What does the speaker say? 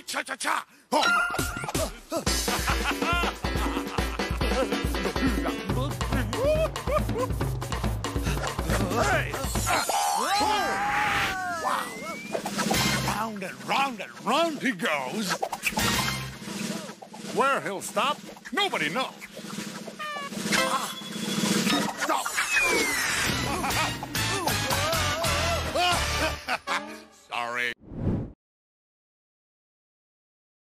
cha-cha-cha. Oh. Hey! Wow! Round and round he goes. Where he'll stop, nobody knows. Stop!